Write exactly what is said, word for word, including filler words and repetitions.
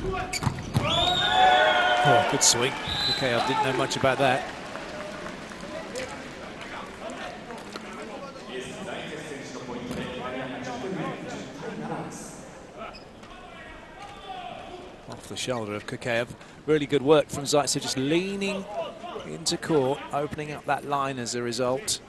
Oh, good swing. Okay, I didn't know much about that. Off the shoulder of Kukayev. Really good work from Zaytsev, just leaning into court, opening up that line as a result.